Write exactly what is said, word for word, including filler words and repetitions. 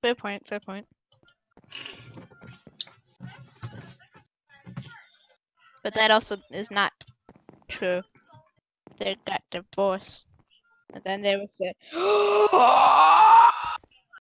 Fair point, fair point. But that also is not true. They got divorced. And then they were said,